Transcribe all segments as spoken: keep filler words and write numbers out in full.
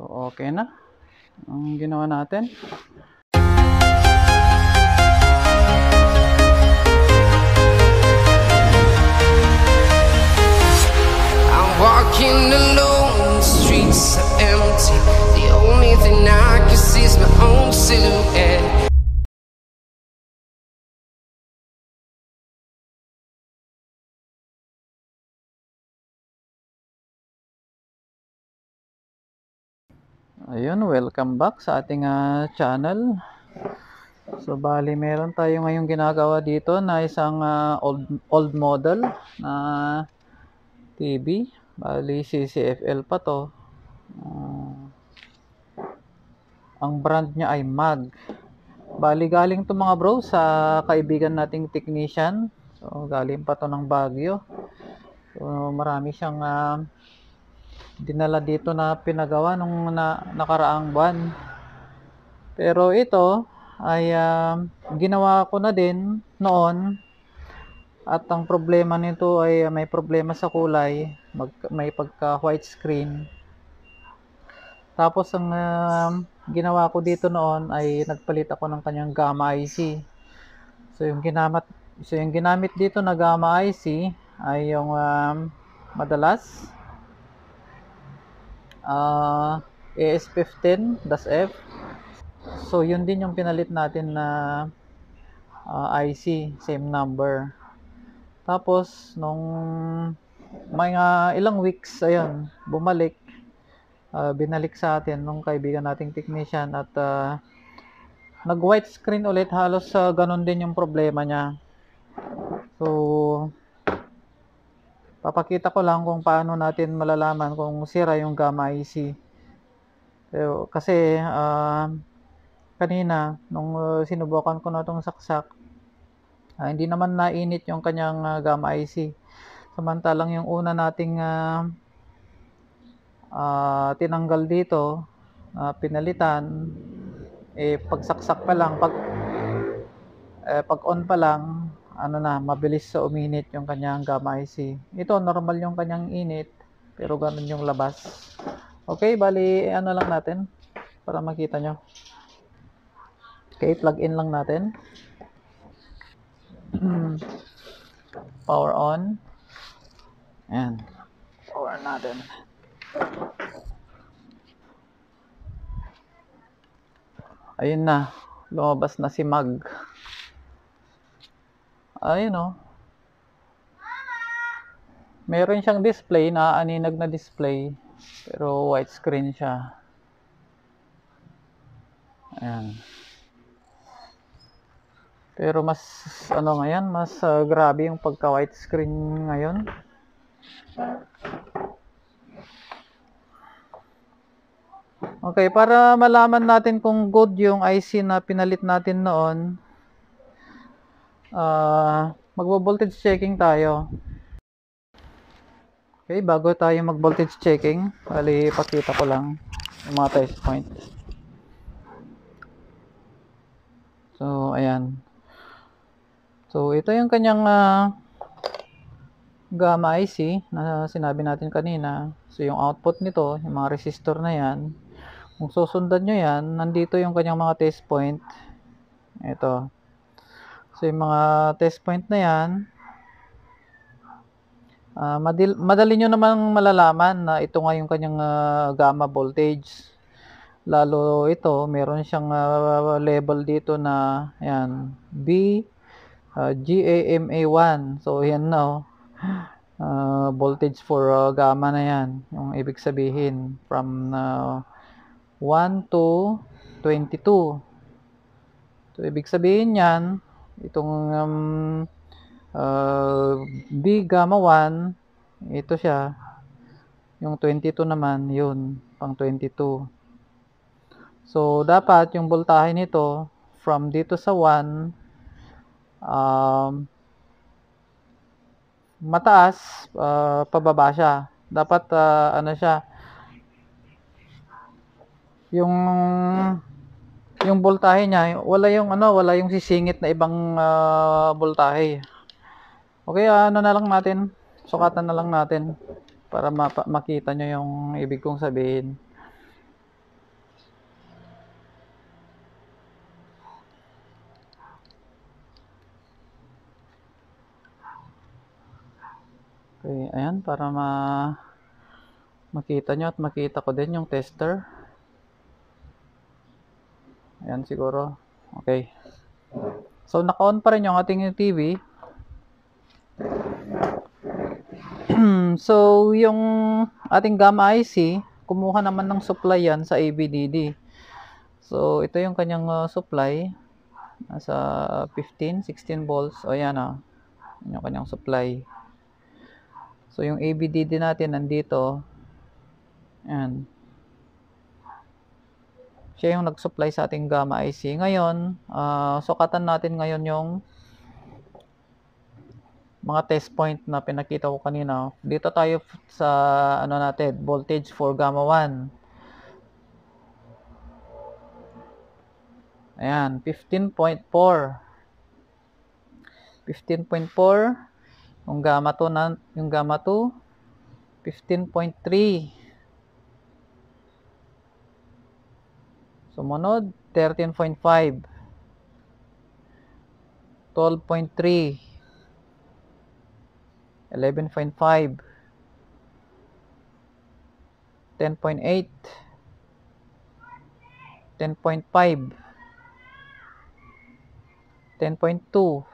So, okay na. Ang ginawa natin. I'm walking alone, the streets are empty. The only thing I can see is my own silhouette. Ayun, welcome back sa ating uh, channel. So bali meron tayo ngayong ginagawa dito na isang uh, old old model na T V. Bali C C F L pa to. Uh, ang brand niya ay Mag. Bali galing to mga bro sa kaibigan nating technician. So galing pa to ng Baguio. So marami siyang uh, dinala dito na pinagawa nung na, nakaraang buwan. Pero ito ay uh, ginawa ko na din noon, at ang problema nito ay uh, may problema sa kulay, mag, may pagka white screen. Tapos ang uh, ginawa ko dito noon ay nagpalit ako ng kanyang gamma I C. So yung ginamit so yung ginamit dito na gamma I C ay yung uh, madalas uh, A S fifteen F. So yun din yung pinalit natin na uh, I C, same number. Tapos nung mga ilang weeks, ayun, bumalik, uh, binalik sa atin nung kaibigan nating technician, at uh, nag white screen ulit. Halos uh, ganun din yung problema niya. So papakita ko lang kung paano natin malalaman kung sira yung gamma I C. So, kasi uh, kanina nung uh, sinubukan ko na itong saksak, uh, hindi naman nainit yung kanyang uh, gamma I C. Samantalang yung una nating uh, uh, tinanggal dito, uh, pinalitan, eh pagsaksak pa lang, pag eh, pag on pa lang, ano na, mabilis sa uminit yung kanyang gamma I C. Ito normal yung kanyang init, pero ganun yung labas. Okay, bali ano lang natin para makita nyo. Okay, plug in lang natin. Power on. Ayan, power natin. Ayun na, lumabas na si Mag. Ayun o. Meron siyang display, naaaninag na display, pero white screen siya. Ayan. Pero mas ano ngayon, mas uh, grabe yung pagka white screen ngayon. Okay, para malaman natin kung good yung I C na pinalit natin noon, uh, magbo-voltage checking tayo. Okay, bago tayo mag-voltage checking, bali pakita ko lang yung mga test point. So, ayan. So, ito yung kanyang uh, gamma I C na sinabi natin kanina. So, yung output nito, yung mga resistor na yan, kung susundan nyo yan, nandito yung kanyang mga test point. Ito. So, yung mga test point na yan, Uh, madil, madali nyo namang malalaman na ito nga yung kanyang uh, gamma voltage. Lalo ito, meron siyang uh, level dito na yan, B uh, G A M A one. So yan na, uh, voltage for uh, gamma na yan. Yung ibig sabihin from uh, one to twenty-two. So ibig sabihin yan, itong um, uh, B gamma one, ito siya, yung twenty-two naman, yun pang twenty-two. So dapat yung voltahe nito from dito sa one, um, mataas, uh, pababa siya. Dapat uh, ano siya, yung yung voltahe niya, wala yung ano, wala yung sisingit na ibang uh, voltahe. Okay, ano na lang natin, sukatan na lang natin para makita nyo yung ibig kong sabihin. Okay, ayan, para ma makita nyo at makita ko din yung tester. Ayan siguro. Okay. So, naka-on pa rin yung ating T V. So, yung ating gamma I C, kumuha naman ng supply yan sa A B D D. So, ito yung kanyang uh, supply. Nasa fifteen, sixteen volts. O yan ah. Yan yung kanyang supply. So, yung A B D D natin nandito. Ayan. Siya yung nag-supply sa ating gamma I C. Ngayon, uh, sukatan natin ngayon yung mga test point na pinakita ko kanina. Dito tayo sa ano natin, voltage for gamma one. Ayan, fifteen point four. fifteen point four. Yung gamma two na, yung gamma two, fifteen point three. Sumunod, thirteen point five. twelve point three. eleven point five. ten point eight. ten point five. ten point two.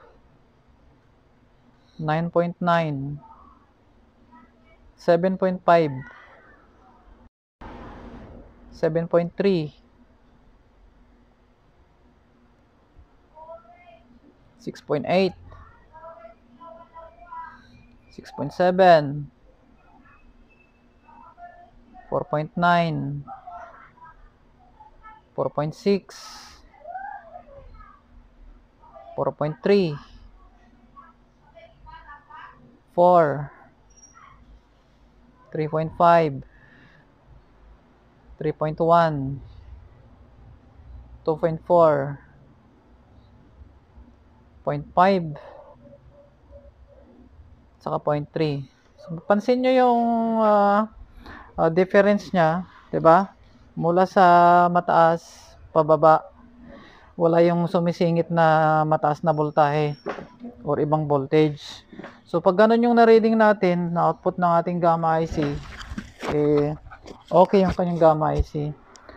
nine point nine. seven point five. seven point three. six point eight. six point seven. four point nine. four point six. four point three. four. three point five. three point one. two point four. zero point five. Saka zero point three. So, pansin nyo yung uh, uh, difference nya, 'di ba? Mula sa mataas pababa, wala yung sumisingit na mataas na voltahe or ibang voltage. So pag ganun yung na-reading natin na output ng ating gamma I C, eh okay yung kanyang gamma I C.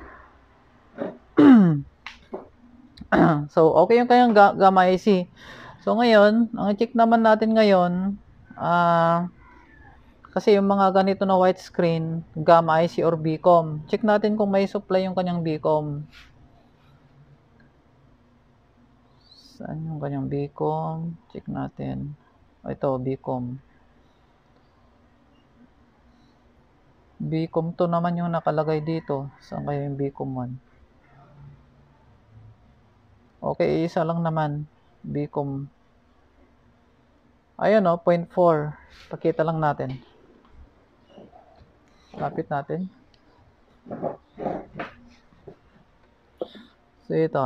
So okay yung kanyang ga gamma I C. So ngayon, ang i-check naman natin ngayon, ah uh, kasi yung mga ganito na white screen, gamma I C or Bcom, check natin kung may supply yung kanyang Bcom. Saan yung kanyang Bcom? Check natin. O, ito, Bcom. Bcom two naman yung nakalagay dito. Saan kaya yung Bcom one? Okay, isa lang naman. Bcom. Ayun o, zero point four. Pakita lang natin. Lapit natin. So, ito.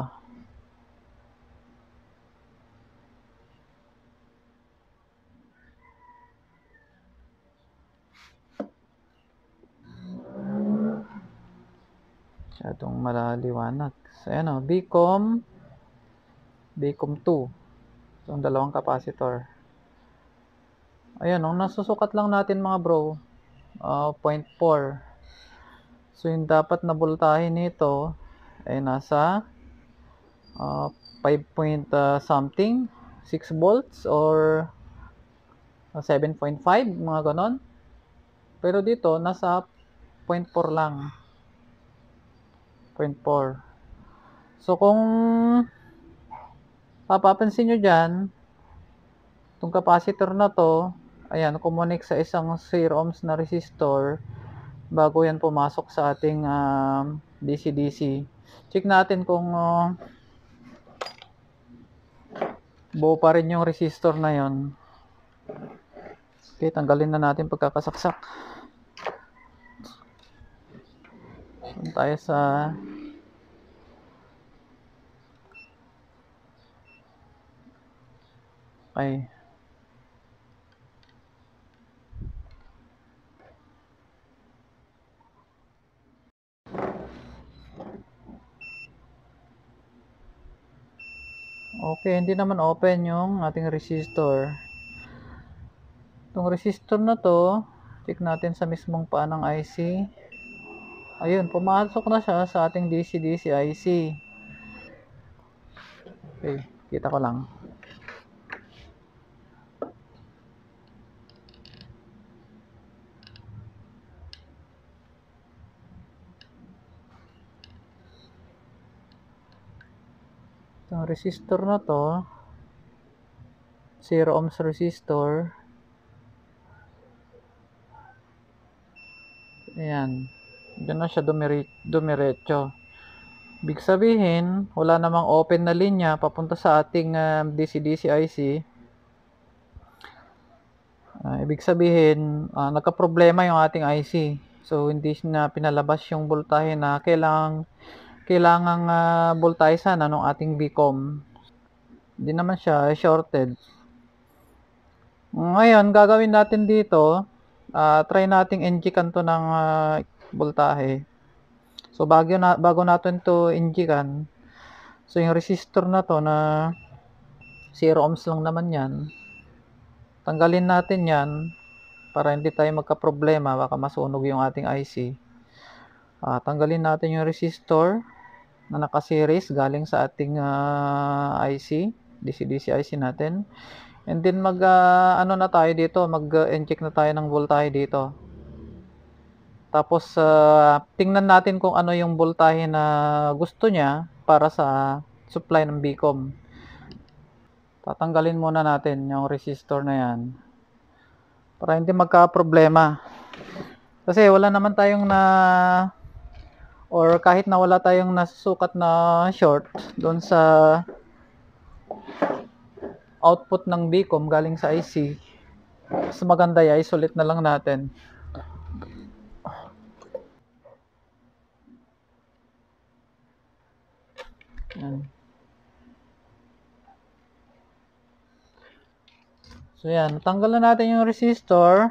Masyadong malaliwanag. So, ayan o, Bcom. Bcom two. So, ang dalawang capacitor. Ayan o, nasusukat lang natin mga bro. Uh, zero point four. So, yung dapat na voltahe nito ay nasa uh, five point uh, something, six volts or uh, seven point five, mga ganon. Pero dito, nasa zero point four lang. zero point four. So, kung papapansin nyo dyan, itong capacitor na to, ayan, kumunik sa isang zero ohms na resistor bago yan pumasok sa ating uh, D C D C. Check natin kung uh, buo pa rin yung resistor na yon. Okay, tanggalin na natin pagkakasaksak. Doon tayo sa okay. Okay, hindi naman open yung ating resistor. Itong resistor na to, check natin sa mismong paa ng I C. Ayun, pumasok na siya sa ating D C D C I C. Okay, kita ko lang. Itong resistor na to, zero ohms resistor. Ayan. Diyan na siya dumire dumiretso. Ibig sabihin, wala namang open na linya papunta sa ating uh, D C D C I C. Uh, ibig sabihin, uh, nagka-problema yung ating I C. So, hindi na pinalabas yung voltahe na kailangang kailangang uh, voltahe sana ng ating Vcom. Hindi naman siya shorted. Ngayon, gagawin natin dito, uh, try nating injectan to ng uh, voltahe. So, bago, na, bago natin to injectan, so yung resistor na to na zero ohms lang naman yan, tanggalin natin yan para hindi tayo magka-problema, baka masunog yung ating I C. Uh, tanggalin natin yung resistor na naka-series galing sa ating uh, I C, D C D C I C natin. And then mag uh, ano na tayo dito, mag-inject na tayo ng voltahe dito. Tapos uh, tingnan natin kung ano yung voltahe na gusto niya para sa supply ng Vcom. Tatanggalin muna natin yung resistor na yan para hindi magka-problema. Kasi wala naman tayong na or kahit na wala tayong nasusukat na short doon sa output ng Vcom galing sa I C, mas maganda ay isolate na lang natin. Yan. So yan, tanggal na natin yung resistor.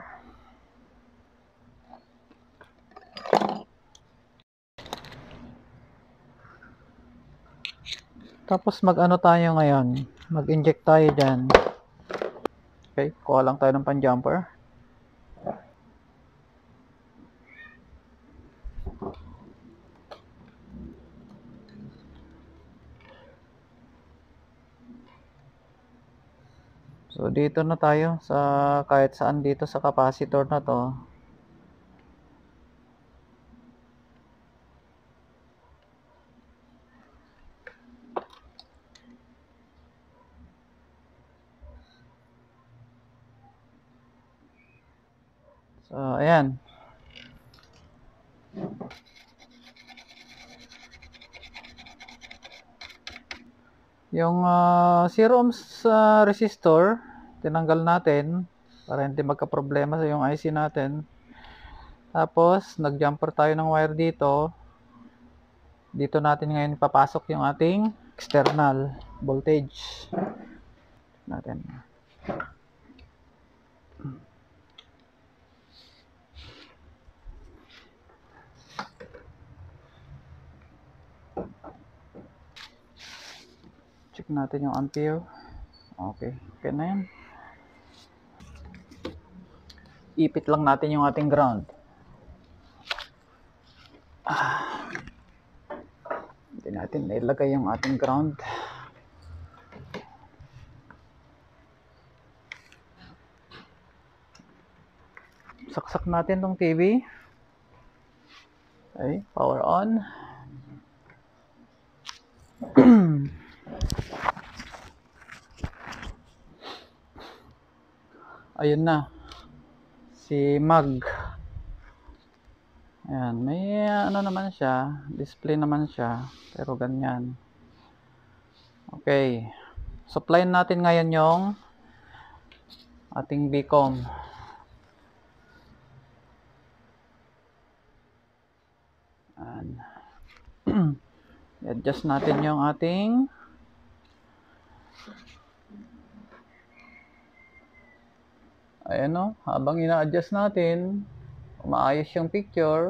Tapos mag-ano tayo ngayon? Mag-inject tayo dyan. Okay, kuha lang tayo ng pan-jumper. So dito na tayo sa kahit saan dito sa capacitor na to. So ayan. Yung uh, zero ohms uh, resistor, tinanggal natin para hindi magka-problema sa yung I C natin. Tapos, nag-jumper tayo ng wire dito. Dito natin ngayon papasok yung ating external voltage natin. Check natin yung ampere. Okay, okay na yan. Ipit lang natin yung ating ground. Ah. Hindi natin nailagay yung ating ground. Saksak natin tong T V. Okay, power on. Ayun na. Si Mag. Ayan, may ano naman siya, display naman siya, pero ganyan. Okay. Supply natin ngayon yung ating Vcom. Ayan. I-adjust natin yung ating ayan o, habang ina-adjust natin, umaayos yung picture.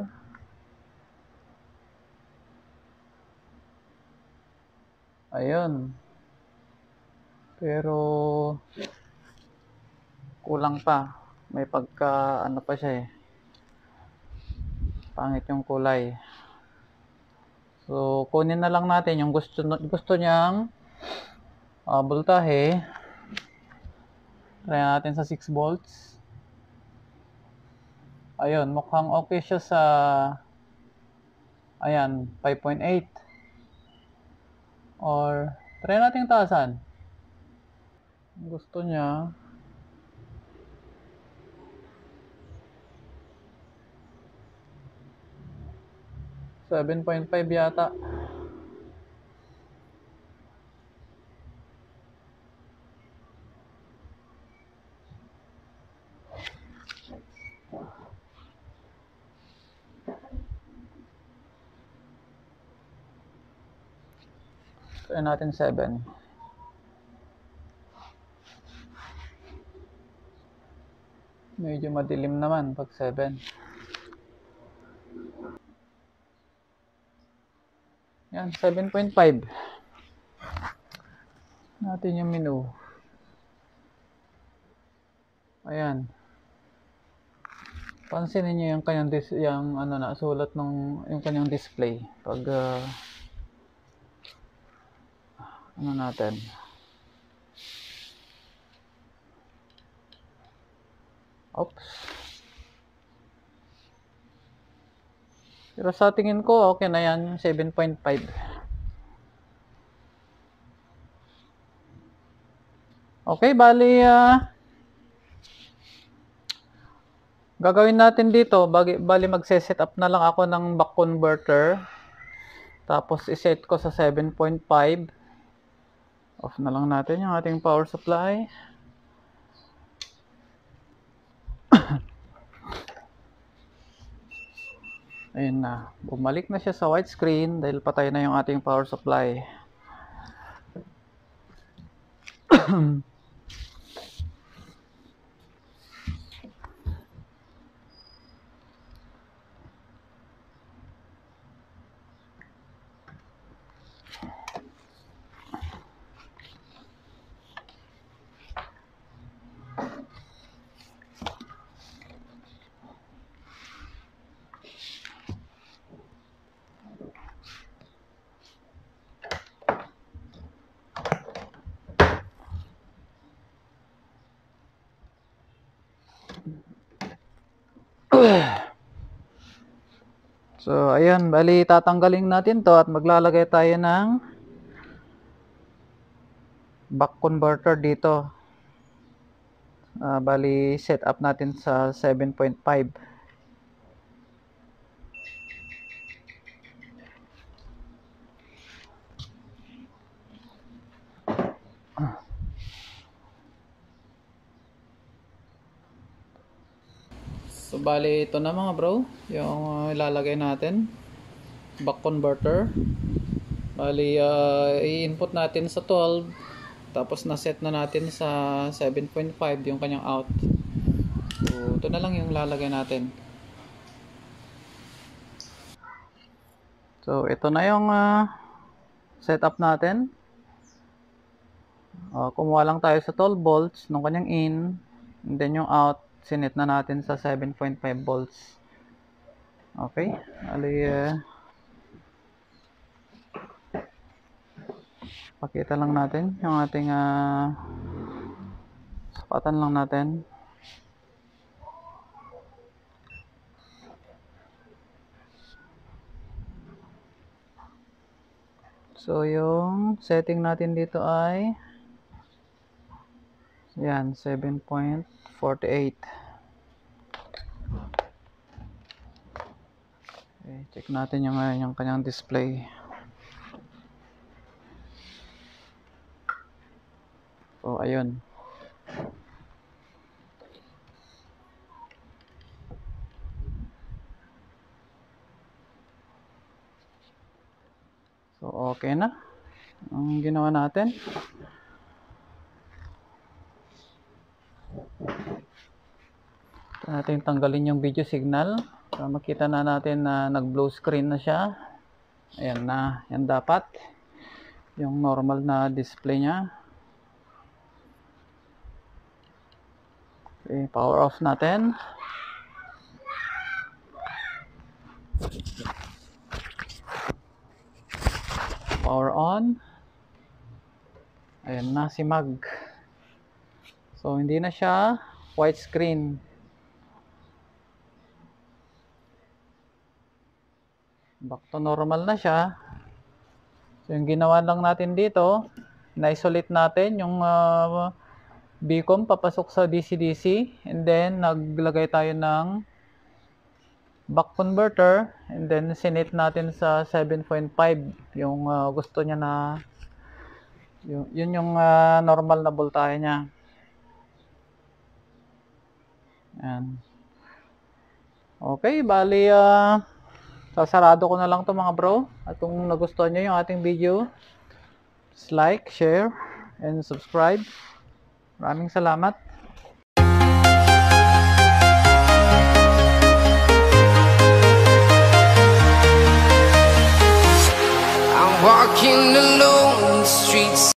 Ayun. Pero kulang pa. may pagka ano pa siya eh, pangit yung kulay. So kunin na lang natin yung gusto gusto niyang uh, voltahe. Try natin sa six volts. Ayun, mukhang okay siya sa ayan, five point eight. Or try natin taasan. Gusto niya seven point five yata. Try natin seven. Medyo madilim naman pag seven. Yan, seven point five. Natin yung menu. Ayan. Pansinin niyo yung kanyang dis yung ano na sulat ng yung kanyang display pag uh, ano natin. Oops. Pero sa tingin ko okay na yan, seven point five. Okay, bali uh, gagawin natin dito, bali, bali magse-set up na lang ako ng buck converter. Tapos i-set ko sa seven point five. Off na lang natin yung ating power supply. Ayun na, bumalik na siya sa white screen dahil patay na yung ating power supply. So, ayan, bali tatanggalin natin to at maglalagay tayo ng buck converter dito. Uh, bali set up natin sa seven point five. So, bali ito na mga bro, yung uh, ilalagay natin, buck converter. Bali, uh, i-input natin sa twelve, tapos na-set na natin sa seven point five yung kanyang out. So, ito na lang yung lalagay natin. So, ito na yung uh, setup natin. Uh, kumuha lang tayo sa twelve volts nung kanyang in, and then yung out sinet na natin sa seven point five volts. Okay, ali uh, pakita lang natin yung ating uh, sakatan lang natin. So yung setting natin dito ay yan, seven point four eight. Okay, check natin yung, uh, yung kanyang display. So, ayun. So, okay na. Ang ginawa natin. Natin tanggalin yung video signal para makita na natin na nag-blue screen na siya. Ayan na, yan dapat yung normal na display niya. Okay, power off natin. Power on. Ayan na si mag. So hindi na siya white screen. Back to normal na siya. So yung ginawa lang natin dito, na-isolate natin yung uh, beacon papasok sa D C D C, and then naglagay tayo ng buck converter, and then sinit natin sa seven point five yung uh, gusto niya na yun, yun yung uh, normal na voltahe niya. Yan. Okay, bali uh, sasarado ko na lang to mga bro. At kung nagustuhan nyo yung ating video, just like, share, and subscribe. Maraming salamat. I'm walking alone.